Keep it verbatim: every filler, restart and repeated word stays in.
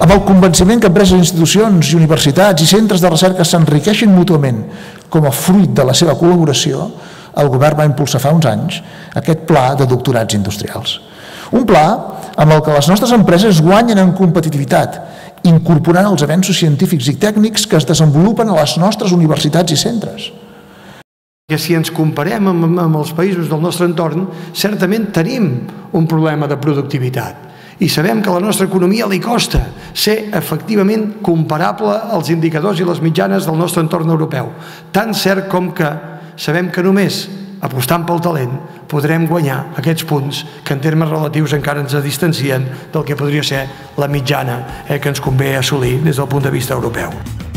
amb el convenciment que empreses, institucions i universitats i centres de recerca s'enriqueixin mútuament com a fruit de la seva col·laboració, el govern va impulsar fa uns anys aquest pla de doctorats industrials. Un pla amb el que les nostres empreses guanyen en competitivitat, incorporant els avenços científics i tècnics que es desenvolupen a les nostres universitats i centres. Que si ens comparem amb els països del nostre entorn, certament tenim un problema de productivitat. I sabem que a la nostra economia li costa ser efectivament comparable als indicadors i les mitjanes del nostre entorn europeu. Tan cert com que sabem que només apostant pel talent podrem guanyar aquests punts que en termes relatius encara ens distancien del que podria ser la mitjana que ens convé assolir des del punt de vista europeu.